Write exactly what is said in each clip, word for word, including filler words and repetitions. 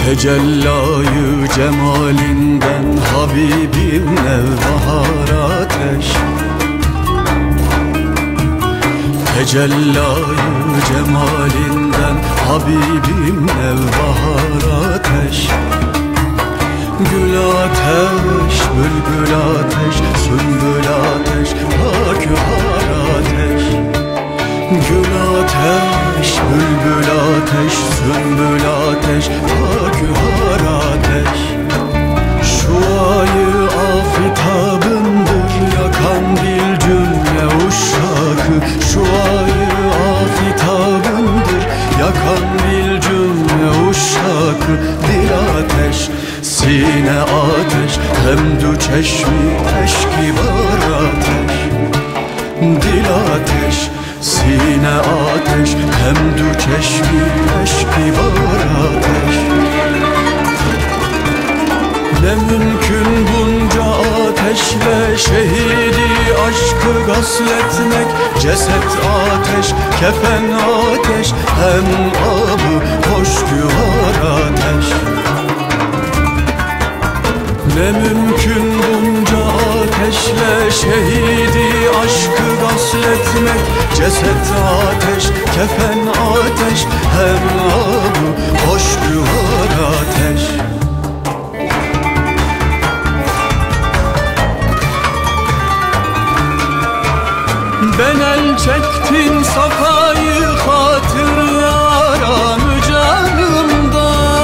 Tecellayı cemalinden Habibim nevbahar ateş. Tecellayı cemalinden Habibim nevbahar ateş. Gül ateş, bülbül ateş, sümbül ateş, akühar ateş. Gül ateş, bülbül ateş, sümbül ateş, akühar ateş. Şu ayı afitabındır yakan bir cümle uşakı. Şu ayı afitabındır yakan bir cümle uşakı. Dil ateş, sine ateş, hemdü çeşmi eşkibar ateş. Dil ateş, sine ateş, hemdü çeşmi eşkibar ateş. Ne mümkün bunca ateşle şehidi aşkı gasletmek. Ceset ateş, kefen ateş, hem abı hoş güvar ateş. Ne mümkün bunca ateşle şehidi aşkı gasletmek. Ceset ateş, kefen ateş, hem abı hoş güvar ateş. Ben el çektim safayı hatırlarım canımdan.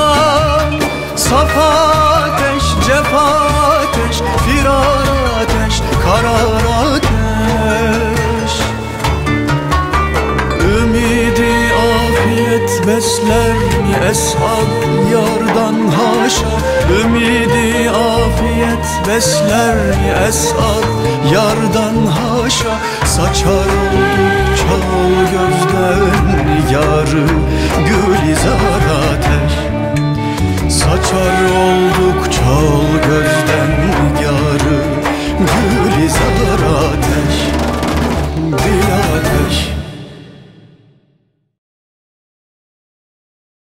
Safa ateş, cefa ateş, firar ateş, karar ateş. Ümidi afiyet besler mi eshab yardan haşa. Ümidi afiyet besler mi eshab yardan haşa. Saçar oldukça ol gözden yarı gülizar ateş. Saçar oldukça ol gözden yarı gülizar ateş. Dil ateş,